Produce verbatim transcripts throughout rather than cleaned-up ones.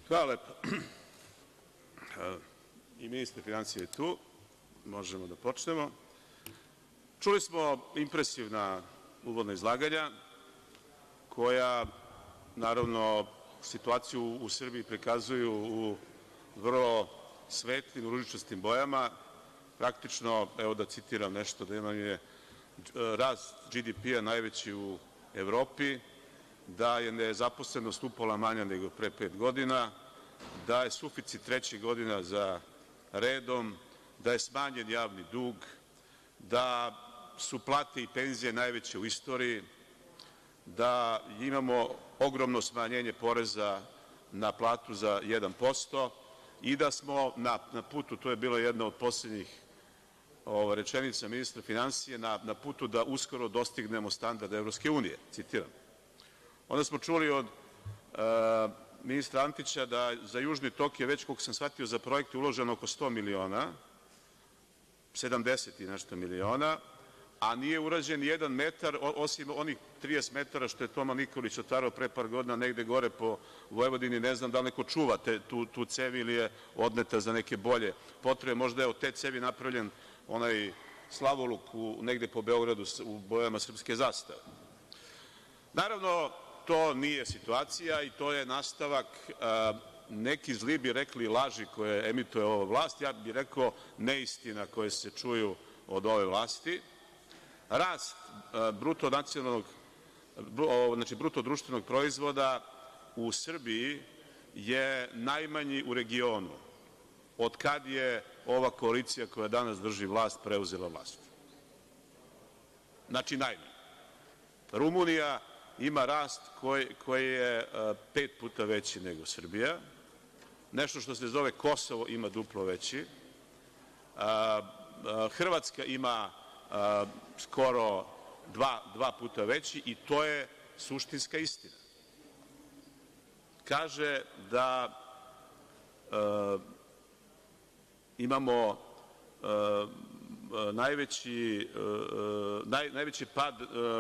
Hvala lepo. I ministar finansija je tu, možemo da počnemo. Čuli smo impresivna uvodna izlaganja koja, naravno, situaciju u Srbiji prikazuju u vrlo svetlim, ružičastim bojama. Praktično, evo da citiram nešto, da nam je rast G D P-a najveći u Evropi, da je nezaposlenost upola manja nego pre pet godina, da je suficit treće godina za redom, da je smanjen javni dug, da su plate i penzije najveće u istoriji, da imamo ogromno smanjenje poreza na platu za jedan posto i da smo na putu, to je bila jedna od poslednjih rečenica ministra finansija, na putu da uskoro dostignemo standard Evropske unije, citiram. Onda smo čuli od ministra Antića da za Južni tok je već, koliko sam shvatio, za projekte uloženo oko sto miliona, sedamdeset i nešto miliona, a nije urađen ni jedan metar, osim onih trideset metara što je Toma Nikolić otvarao pre par godina negde gore po Vojvodini. Ne znam da li neko čuva tu cev ili je odneta za neke bolje potrebe. Možda je od te cevi napravljen onaj slavoluk negde po Beogradu u bojama srpske zastave. Naravno, to nije situacija i to je nastavak, neki zli bi rekli laži koje emituje ova vlast, ja bih rekao neistina koje se čuju od ove vlasti. Rast bruto nacionalnog, znači bruto društvenog proizvoda u Srbiji je najmanji u regionu od kad je ova koalicija koja danas drži vlast preuzela vlast. Znači najmanji. Rumunija ima rast koji je pet puta veći nego Srbija. Nešto što se zove Kosovo ima duplo veći. Hrvatska ima skoro dva puta veći i to je suštinska istina. Kaže da imamo najveći pad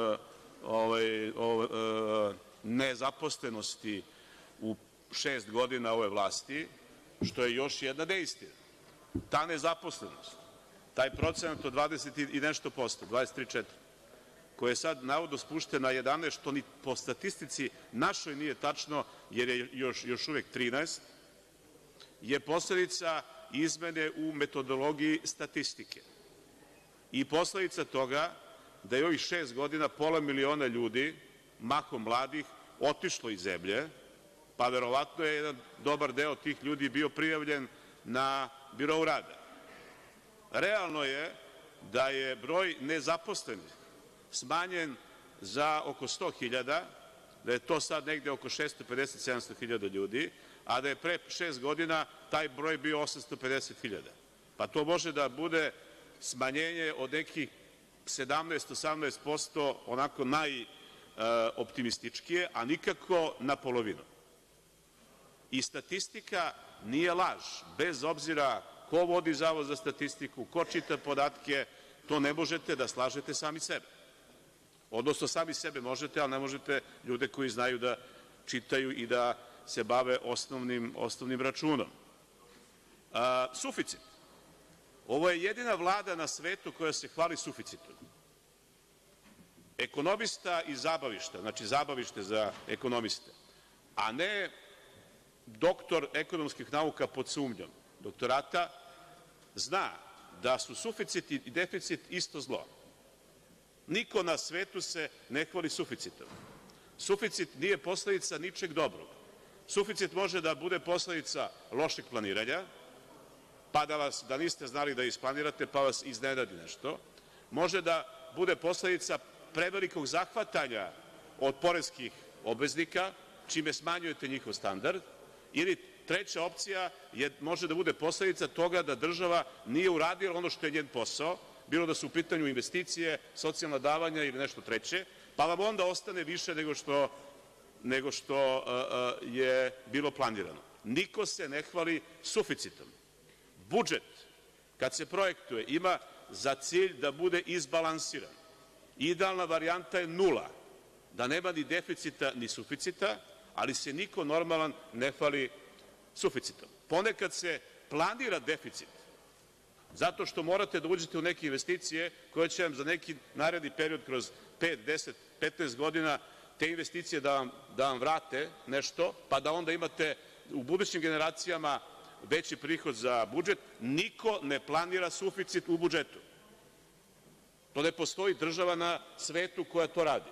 nezaposlenosti u šest godina ove vlasti, što je još jedna neistina. Ta nezaposlenost, taj procenat od dvadeset i nešto posto, dvadeset tri, dvadeset četiri, koji je sad navodno spušten na jedanaest, što ni po statistici našoj nije tačno, jer je još uvek trinaest, je posledica izmene u metodologiji statistike i posledica toga da je ovih šest godina pola miliona ljudi, mahom mladih, otišlo iz zemlje, pa verovatno je jedan dobar deo tih ljudi bio prijavljen na birou rada. Realno je da je broj nezaposlenih smanjen za oko sto hiljada, da je to sad negde oko šesto pedeset do sedamsto hiljada ljudi, a da je pre šest godina taj broj bio osamsto pedeset hiljada. Pa to može da bude smanjenje od nekih sedamnaest do osamnaest posto, onako najoptimističkije, a nikako na polovinu. I statistika nije laž, bez obzira ko vodi Zavod za statistiku, ko čita podatke, to ne možete da slažete sami sebe. Odnosno, sami sebe možete, ali ne možete ljude koji znaju da čitaju i da se bave osnovnim računom. Suficit. Ovo je jedina vlada na svetu koja se hvali suficitom. Ekonomista iz zabavišta, znači zabavište za ekonomiste, a ne doktor ekonomskih nauka pod sumnjom doktorata, zna da su suficit i deficit isto zlo. Niko na svetu se ne hvali suficitom. Suficit nije posledica ničeg dobrog. Suficit može da bude posledica lošeg planiranja, pa da niste znali da isplanirate, pa vas iznenadi nešto. Može da bude posledica prevelikog zahvatanja od poreskih obveznika, čime smanjujete njihov standard, ili treća opcija može da bude posledica toga da država nije uradila ono što je njen posao, bilo da su u pitanju investicije, socijalna davanja ili nešto treće, pa vam onda ostane više nego što je bilo planirano. Niko se ne hvali suficitom. Budžet, kad se projektuje, ima za cilj da bude izbalansiran. Idealna varijanta je nula, da nema ni deficita ni suficita, ali se niko normalan ne hvali suficitom. Ponekad se planira deficit zato što morate da uđete u neke investicije koje će vam za neki naredni period kroz pet, deset, petnaest godina te investicije da vam, da vam vrate nešto, pa da onda imate u budućim generacijama veći prihod za budžet. Niko ne planira suficit u budžetu. To ne postoji država na svetu koja to radi,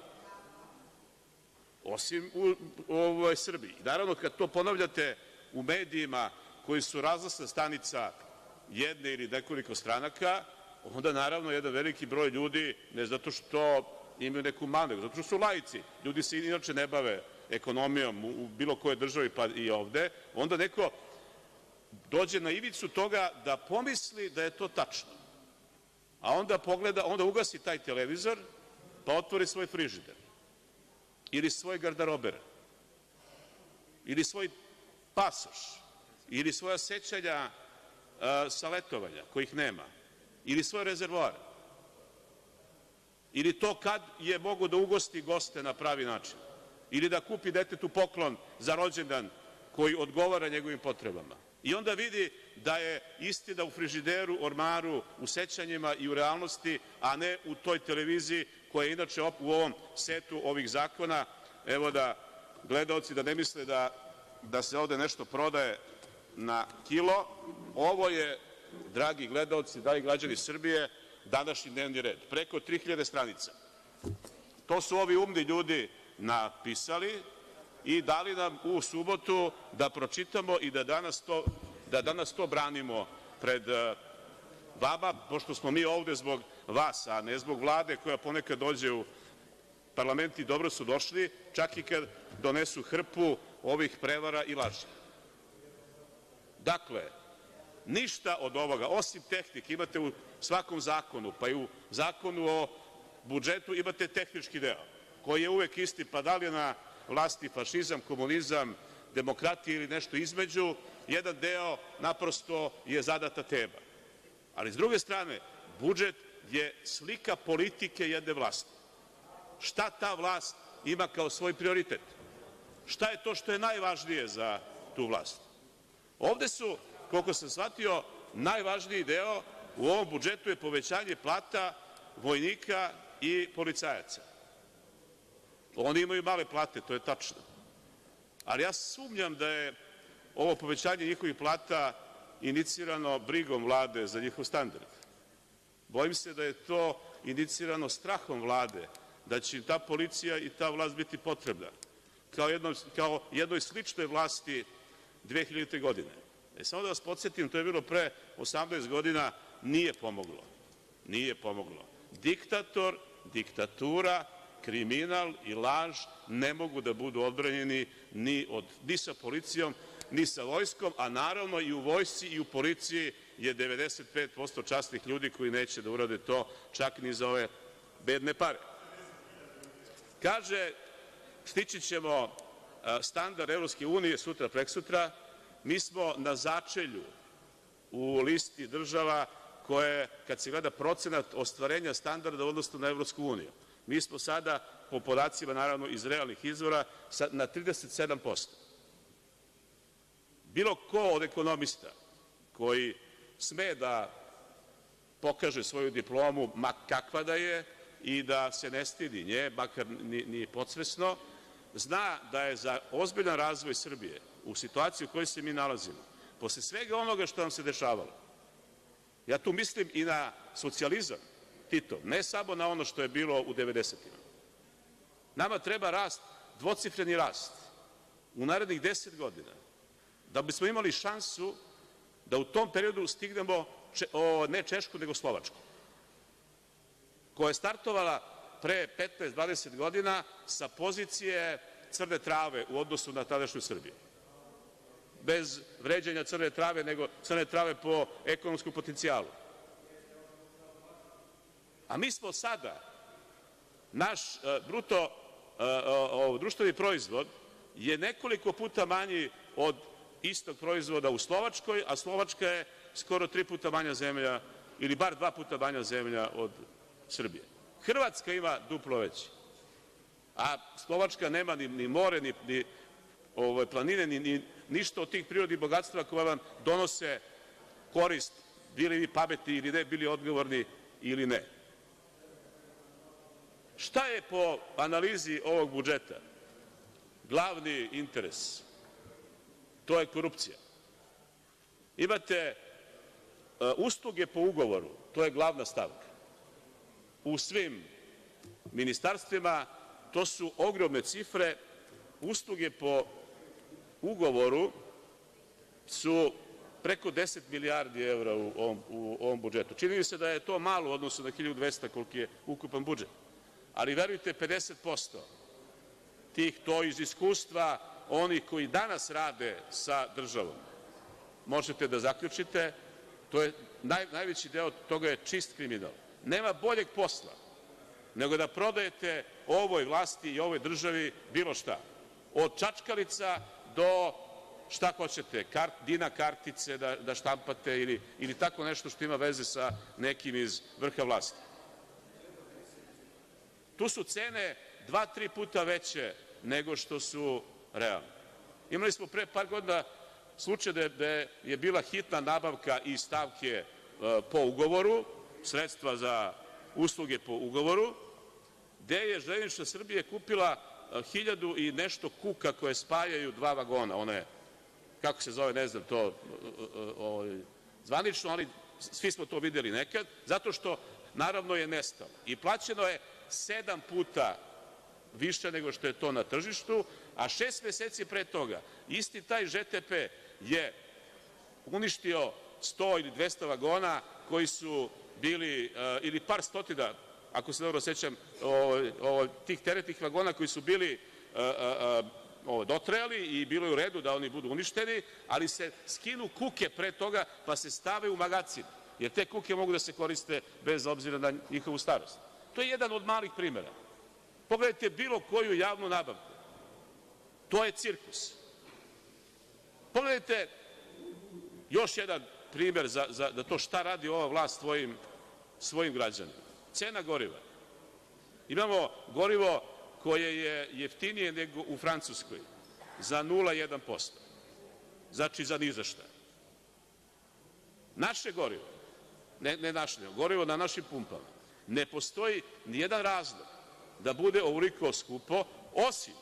osim u, u ovoj Srbiji. Naravno, kad to ponavljate u medijima koji su razglasna stanica jedne ili nekoliko stranaka, onda naravno jedan veliki broj ljudi, ne zato što imaju neku manu, zato što su laici, ljudi se inače ne bave ekonomijom u bilo kojoj državi, pa i ovde, onda neko dođe na ivicu toga da pomisli da je to tačno, a onda pogleda, onda ugasi taj televizor, pa otvori svoj frižider ili svoj garderober ili svoj pasoš ili svoja sećanja sa letovanja kojih nema ili svoj rezervoar ili to kad je mogao da ugosti goste na pravi način ili da kupi detetu poklon za rođendan koji odgovara njegovim potrebama. I onda vidi da je istina u frižideru, ormaru, u sećanjima i u realnosti, a ne u toj televiziji koja je inače u ovom setu ovih zakona. Evo da gledaoci da ne misle da, da se ovde nešto prodaje na kilo. Ovo je, dragi gledaoci, dragi građani Srbije, današnji dnevni red. Preko tri hiljade stranica. To su ovi umni ljudi napisali i dali nam u subotu da pročitamo i da danas to, da danas to branimo pred vama, pošto smo mi ovde zbog vas, a ne zbog Vlade koja ponekad dođe u parlament i dobro su došli, čak i kad donesu hrpu ovih prevara i laži. Dakle, ništa od ovoga, osim tehnike, imate u svakom zakonu, pa i u zakonu o budžetu imate tehnički deo, koji je uvek isti, pa da li je na vlasti fašizam, komunizam, demokratija ili nešto između, jedan deo naprosto je zadata tema. Ali, s druge strane, budžet je slika politike jedne vlasti. Šta ta vlast ima kao svoj prioritet? Šta je to što je najvažnije za tu vlast? Ovde su, koliko sam shvatio, najvažniji deo u ovom budžetu je povećanje plata vojnika i policajaca. Oni imaju male plate, to je tačno. Ali ja sumnjam da je ovo povećanje njihovih plata inicirano brigom Vlade za njihov standard. Bojim se da je to inicirano strahom Vlade, da će im ta policija i ta vlast biti potrebna, kao, jedno, kao jednoj sličnoj vlasti dve hiljadite. godine. E, samo da vas podsjetim, to je bilo pre osamnaest godina, nije pomoglo. Nije pomoglo. Diktator, diktatura, kriminal i laž ne mogu da budu odbranjeni ni, od, ni sa policijom, ni sa vojskom, a naravno i u vojsci i u policiji je devedeset pet posto časnih ljudi koji neće da urade to čak ni za ove bedne pare. Kaže, stići ćemo standard Evropske unije sutra, preksutra. Mi smo na začelju u listi država koje, kad se gleda procenat ostvarenja standarda u odnosu na Evropsku uniju, mi smo sada, po podacima naravno iz realnih izvora, na trideset sedam posto. Bilo ko od ekonomista koji sme da pokaže svoju diplomu, ma kakva da je, i da se ne stidi nje, makar ni, ni podsvesno, zna da je za ozbiljan razvoj Srbije u situaciji u kojoj se mi nalazimo, posle svega onoga što nam se dešavalo, ja tu mislim i na socijalizam Tito, ne samo na ono što je bilo u devedesetima. Nama treba rast, dvocifreni rast u narednih deset godina, da bismo imali šansu da u tom periodu stignemo ne Češku, nego Slovačku, koja je startovala pre petnaest dvadeset godina sa pozicije Crne Trave u odnosu na tadašnju Srbiju. Bez vređanja Crne Trave, nego Crne Trave po ekonomskom potencijalu. A mi smo sada, naš bruto društveni proizvod je nekoliko puta manji od istog proizvoda u Slovačkoj, a Slovačka je skoro tri puta manja zemlja, ili bar dva puta manja zemlja od Srbije. Hrvatska ima duplo veći, a Slovačka nema ni, ni more, ni, ni planine, ni ništa od tih prirodnih bogatstva koja vam donose korist, bili vi pametni ili ne, bili odgovorni ili ne. Šta je po analizi ovog budžeta glavni interes? To je korupcija. Imate usluge po ugovoru, to je glavna stavka. U svim ministarstvima to su ogromne cifre. Usluge po ugovoru su preko deset milijardi evra u ovom, u ovom budžetu. Čini mi se da je to malo u odnosu na hiljadu dvesta koliki je ukupan budžet. Ali verujte, pedeset posto tih, to iz iskustva onih koji danas rade sa državom, možete da zaključite, to je, naj, najveći deo toga je čist kriminal. Nema boljeg posla nego da prodajete ovoj vlasti i ovoj državi bilo šta. Od čačkalica do šta hoćete, kart, dina kartice da, da štampate ili, ili tako nešto što ima veze sa nekim iz vrha vlasti. Tu su cene dva, tri puta veće nego što su realne. Imali smo pre par godina slučaj da je bila hitna nabavka i stavke po ugovoru, sredstva za usluge po ugovoru, gde je Železnička Srbije kupila hiljadu i nešto kuka koje spajaju dva vagona, one, kako se zove, ne znam to zvanično, ali svi smo to videli nekad, zato što naravno je nestalo. I plaćeno je sedam puta više nego što je to na tržištu, a šest meseci pre toga isti taj Ž T P je uništio sto ili dvesta vagona koji su bili, ili par stotina, ako se dobro sećam, tih teretnih vagona koji su bili dotrajali i bilo je u redu da oni budu uništeni, ali se skinu kuke pre toga pa se stave u magacin, jer te kuke mogu da se koriste bez obzira na njihovu starost. To je jedan od malih primera. Pogledajte bilo koju javnu nabavku. To je cirkus. Pogledajte još jedan primer za, za, za to šta radi ova vlast svojim, svojim građanima. Cena goriva. Imamo gorivo koje je jeftinije nego u Francuskoj za nula zarez jedan posto. Znači za ni za šta. Naše gorivo, ne, ne naše, gorivo na našim pumpama, ne postoji nijedan razlog da bude ovoliko skupo, osim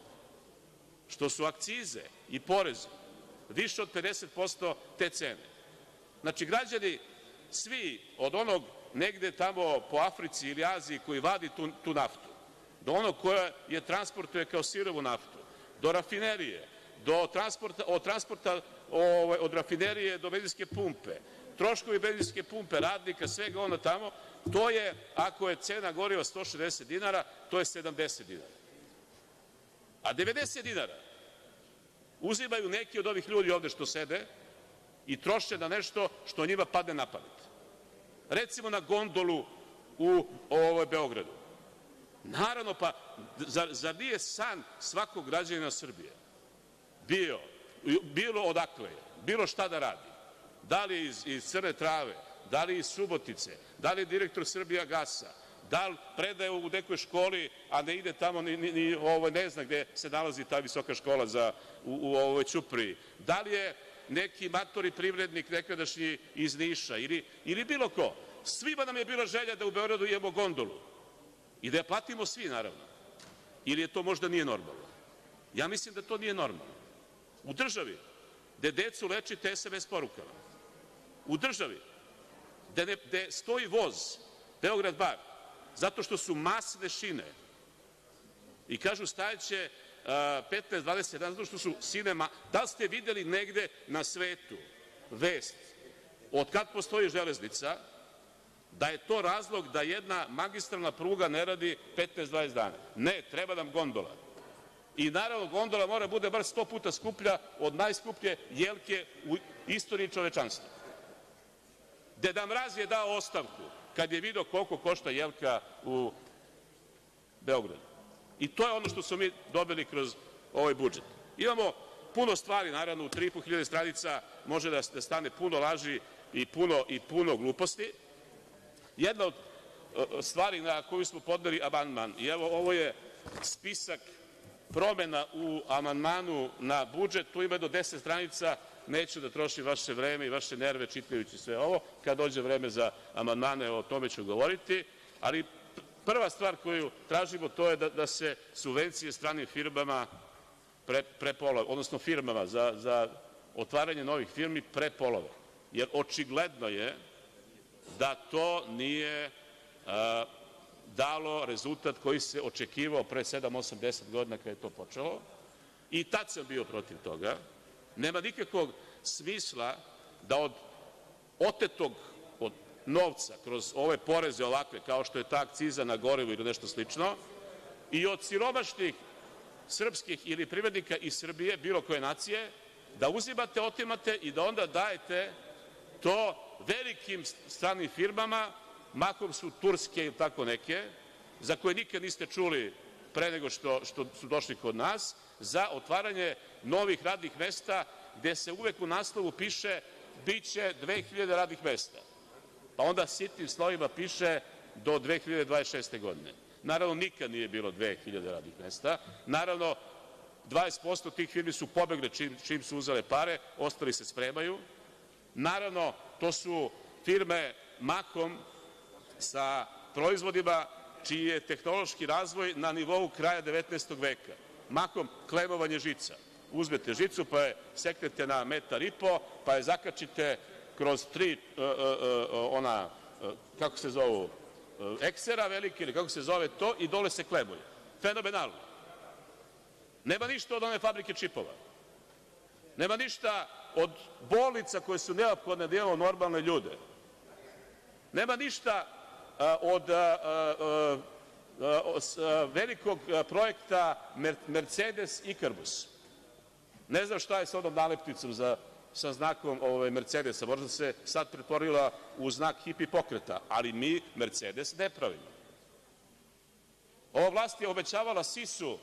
što su akcize i porezi više od pedeset posto te cene. Znači, građani svi, od onog negde tamo po Africi ili Aziji koji vadi tu, tu naftu, do onog koja je transportuje kao sirovu naftu, do rafinerije, do transporta, od transporta o, od rafinerije do benzinske pumpe, troškovi benzinske pumpe, radnika, svega ono tamo, to je, ako je cena goriva sto šezdeset dinara, to je sedamdeset dinara. A devedeset dinara uzimaju neki od ovih ljudi ovde što sede i troše na nešto što njima padne na pamet. Recimo na gondolu u ovoj Beogradu. Naravno, pa zar, zar nije san svakog građanina Srbije bio, bilo odakle je, bilo šta da radi, da li iz, iz Crne Trave, da li iz Subotice, da li direktor Srbijagasa, da li predaje u nekoj školi, a ne ide tamo, ni, ni, ni ovo, ne zna gde se nalazi ta visoka škola za, u, u ovoj Ćupriji, da li je neki matori privrednik nekadašnji iz Niša ili, ili bilo ko. Svima nam je bila želja da u Beogradu imamo gondolu i da je platimo svi, naravno. Ili je to možda nije normalno? Ja mislim da to nije normalno. U državi gde decu lečite es em es porukama, u državi gde, ne, gde stoji voz Beograd bar, zato što su masne šine i kažu stajeće petnaest dvadeset dana, zato što su sinema. Da li ste videli negde na svetu vest od kad postoji železnica da je to razlog da jedna magistralna pruga ne radi petnaest dvadeset dana? Ne, treba nam gondola. I naravno gondola mora bude bar sto puta skuplja od najskuplje jelke u istoriji čovečanstva. Deda Mraz je dao ostavku kad je video koliko košta jelka u Beogradu. I to je ono što smo mi dobili kroz ovaj budžet. Imamo puno stvari, naravno, u tri i po hiljade stranica može da, da stane puno laži i puno, i puno gluposti. Jedna od uh, stvari na koju smo podneli amandman, i evo ovo je spisak promena u amandmanu na budžet, tu ima do deset stranica, neću da trošim vaše vreme i vaše nerve čitajući sve ovo. Kad dođe vreme za amandmane, o tome ću govoriti, ali prva stvar koju tražimo to je da, da se subvencije stranim firmama pre, prepolove, odnosno firmama za, za otvaranje novih firmi prepolove, jer očigledno je da to nije a, dalo rezultat koji se očekivao pre sedam, osam, deset godina kada je to počelo. I tad sam bio protiv toga. Nema nikakvog smisla da od otetog od novca kroz ove poreze ovakve, kao što je ta akciza na gorivo ili nešto slično, i od siromašnih srpskih ili privrednika iz Srbije, bilo koje nacije, da uzimate, otimate i da onda dajete to velikim stranim firmama, mahom su turske ili tako neke, za koje nikad niste čuli pre nego što, što su došli kod nas, za otvaranje novih radnih mesta, gde se uvek u naslovu piše biće dve hiljade radnih mesta, pa onda sitnim slovima piše do dve hiljade dvadeset šeste godine. Naravno, nikad nije bilo dve hiljade radnih mesta. Naravno, dvadeset posto tih firmi su pobegle čim, čim su uzele pare, ostali se spremaju. Naravno, to su firme mahom sa proizvodima čiji je tehnološki razvoj na nivou kraja devetnaestog veka. Mahom klemovanje žica. Uzmete žicu, pa je seknete na metar i po, pa je zakačite kroz tri, uh, uh, uh, ona, uh, kako se zovu, uh, eksera velike, ili kako se zove to, i dole se klemuje. Fenomenalno. Nema ništa od one fabrike čipova. Nema ništa od bolnica koje su neophodne da imamo normalne ljude. Nema ništa uh, od uh, uh, uh, velikog projekta Mercedes Ikarbus. Ne znam šta je sa onom nalepnicom za, sa znakom ovaj, Mercedesa. Možda se sad pretvorila u znak hipi pokreta, ali mi Mercedes ne pravimo. Ova vlast je obećavala Sisu,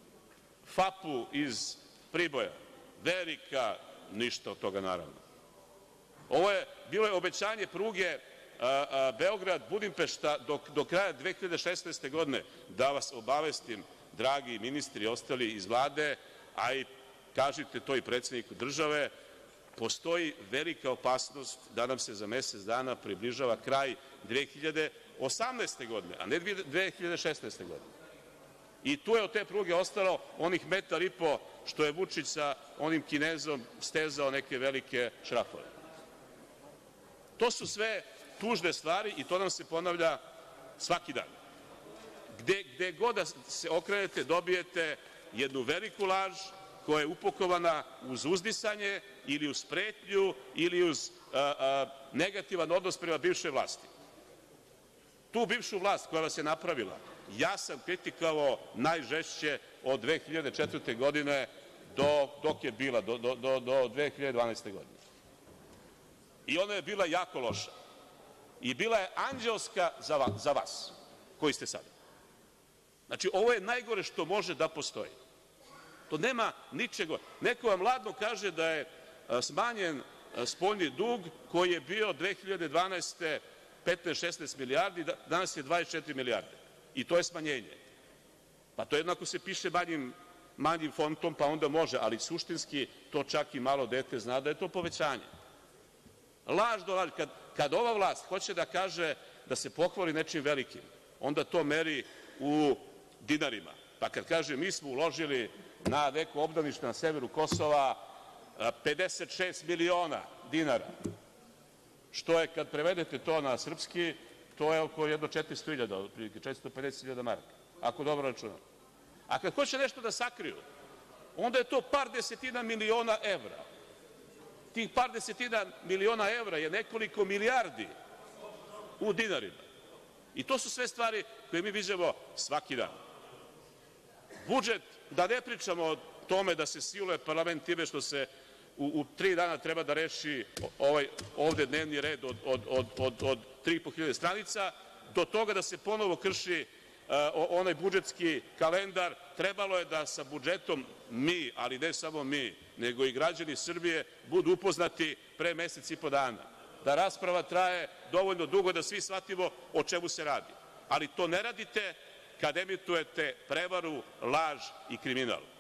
Fapu iz Priboja. Velika, ništa od toga naravno. Ovo je bilo je obećanje pruge Beograd-Budimpešta do, do kraja dve hiljade šesnaeste. godine. Da vas obavestim, dragi ministri i ostali iz Vlade, a i kažite to i predsedniku države, postoji velika opasnost da nam se za mesec dana približava kraj dve hiljade osamnaeste. godine, a ne dve hiljade šesnaeste. godine. I tu je od te pruge ostalo onih metar i po što je Vučić sa onim Kinezom stezao neke velike šrafove. To su sve tužne stvari i to nam se ponavlja svaki dan. Gde, gde god da se okrenete, dobijete jednu veliku laž koja je upakovana uz uzdisanje ili uz pretnju ili uz a, a, negativan odnos prema bivšoj vlasti. Tu bivšu vlast koja vas je napravila, ja sam kritikovao najžešće od dve hiljade četvrte. godine do, dok je bila, do, do, do, do dve hiljade dvanaeste. godine. I ona je bila jako loša. I bila je anđelska za vas, za vas koji ste sada. Znači, ovo je najgore što može da postoji. To nema ničega. Neko vam ladno kaže da je smanjen spoljni dug koji je bio dve hiljade dvanaeste. petnaest šesnaest milijardi, danas je dvadeset četiri milijarde. I to je smanjenje. Pa to jednako se piše manjim, manjim fontom, pa onda može, ali suštinski to čak i malo dete zna da je to povećanje. Laž do laž. Kad, kad ova vlast hoće da kaže da se pohvali nečim velikim, onda to meri u dinarima. Pa kad kaže mi smo uložili na neko obdanište na severu Kosova pedeset šest miliona dinara, što je kad prevedete to na srpski, to je oko jedno četiristo hiljada, otprilike četiristo pedeset hiljada maraka, ako dobro računam. A kad hoće nešto da sakriju, onda je to par desetina miliona evra. Tih par desetina miliona evra je nekoliko milijardi u dinarima. I to su sve stvari koje mi viđamo svaki dan. Budžet, da ne pričamo o tome da se siluje parlament time što se u, u tri dana treba da reši ovaj, ovde dnevni red od, od, od, od, od tri i po hiljade stranica, do toga da se ponovo krši uh, onaj budžetski kalendar. Trebalo je da sa budžetom mi, ali ne samo mi, nego i građani Srbije budu upoznati pre mesec i po dana. Da rasprava traje dovoljno dugo da svi shvatimo o čemu se radi. Ali to ne radite kad emitujete prevaru, laž i kriminal.